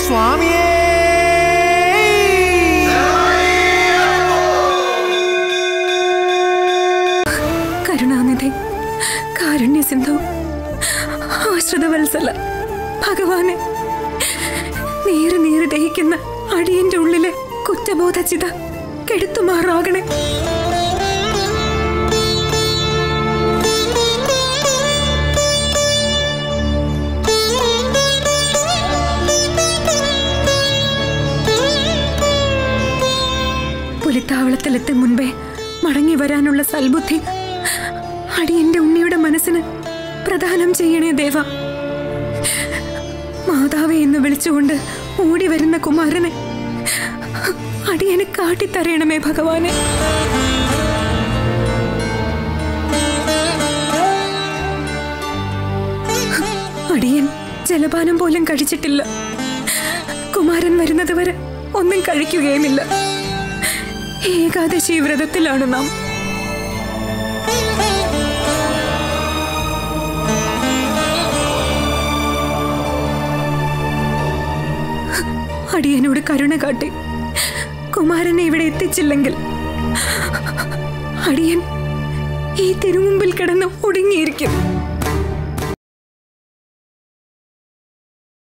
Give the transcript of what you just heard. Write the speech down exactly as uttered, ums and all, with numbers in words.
സ്വാമിയേ. കരുണാനിധി, കാരുണ്യസിന്ധു, ആശ്രിതവത്സല ഭഗവാനെ, നീര് നീര് ദഹിക്കുന്ന അടിയന്റെ ഉള്ളിലെ കുറ്റബോധചിത കെടുത്തുമാറാകണേ. പുലിത്താവളത്തിലെത്തി മുൻപേ മടങ്ങി വരാനുള്ള സൽബുദ്ധി അടിയന്റെ ഉണ്ണിയുടെ മനസ്സിന് പ്രദാനം ചെയ്യണേ ദേവ. മാതാവേ എന്ന് വിളിച്ചുകൊണ്ട് ഓടി വരുന്ന കുമാരനെ അടിയനെ കാട്ടിത്തരയണമേ ഭഗവാനെ. അടിയൻ ജലപാനം പോലും കഴിച്ചിട്ടില്ല. കുമാരൻ വരുന്നത് വരെ ഒന്നും കഴിക്കുകയുമില്ല. ഏകാദശി വ്രതത്തിലാണ് നാം. അടിയനോട് കരുണ കാട്ടി കുമാരനെ ഇവിടെ എത്തിച്ചില്ലെങ്കിൽ അടിയൻ ഈ തിരുമുമ്പിൽ കിടന്ന് ഒടുങ്ങിയിരിക്കും.